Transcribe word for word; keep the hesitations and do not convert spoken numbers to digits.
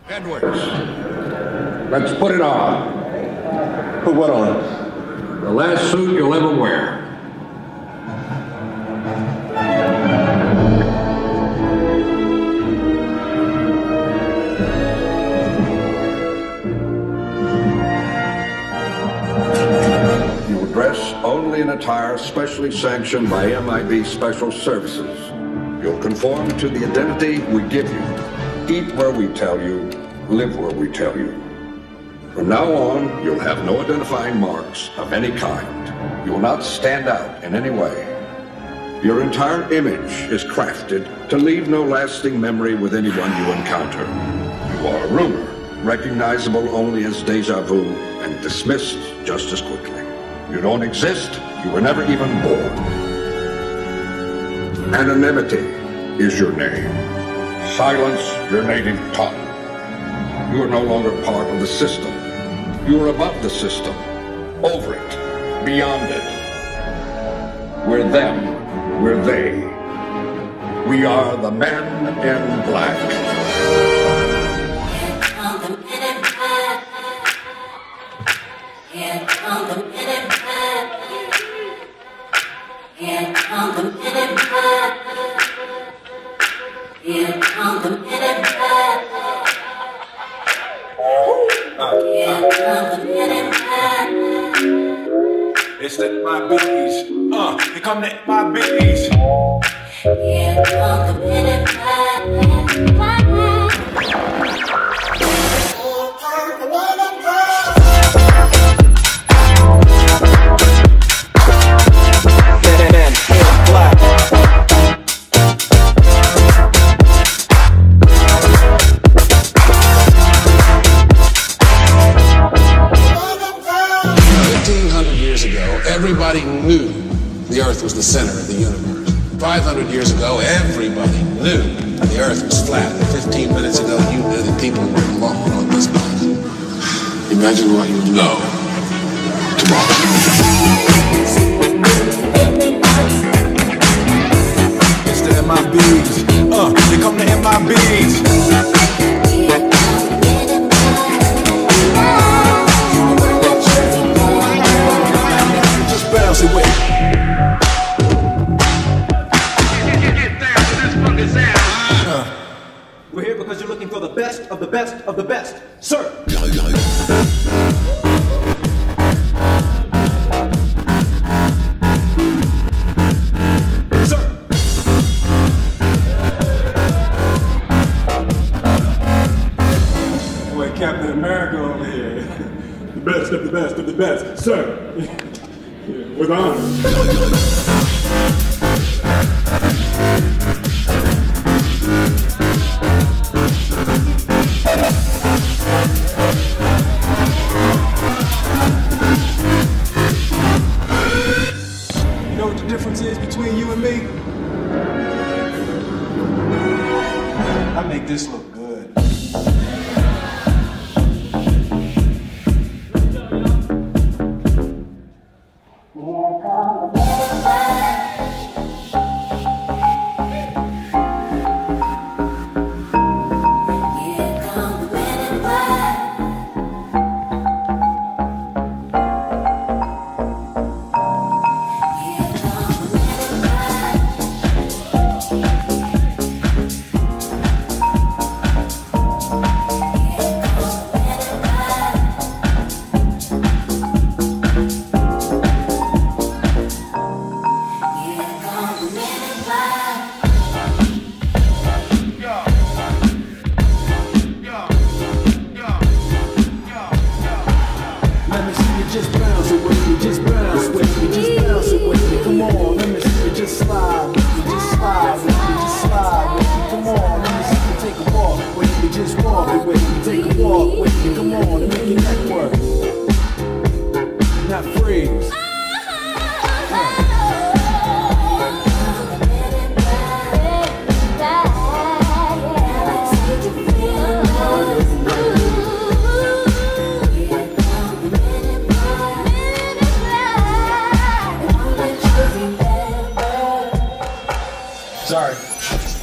Edwards, let's put it on. Put what on? The last suit you'll ever wear. You will dress only in attire specially sanctioned by M I B Special Services. You'll conform to the identity we give you. Eat where we tell you, live where we tell you. From now on, you'll have no identifying marks of any kind. You will not stand out in any way. Your entire image is crafted to leave no lasting memory with anyone you encounter. You are a rumor, recognizable only as deja vu and dismissed just as quickly. You don't exist, you were never even born. Anonymity is your name. Silence your native tongue. You are no longer part of the system. You are above the system, over it, beyond it. We're them, we're they. We are the men in black. Here come the men in black. Here come the men in black. Here come the men in black. Here come the men in black. Here come the men in black. It's the M I Bs. Uh, here come the M I Bs. Here come the men in black. Here come the men in black. fifteen hundred years ago, everybody knew the Earth was the center of the universe. five hundred years ago, everybody knew the Earth was flat. And fifteen minutes ago, you knew that people were alone on this planet. Imagine what you know tomorrow. It's the M I Bs. Uh, here come the M I Bs. Just bounce it with. We're here because you're looking for the best of the best of the best, sir. Sir. Boy, Captain America over here. The best of the best of the best, sir. With honor. You know what the difference is between you and me? I make this look good. Here come the men in black. Here come the men in black. Here come the men in black. Let me see you just bounce it with me, just bounce with me, just bounce it with me. Come on, let me see you just slide with me, just slide with me, just slide with me. Come on, let me see you take a walk with me, just walk it with me, take a walk with me. Come on, and make your neck work, not freeze. Sorry.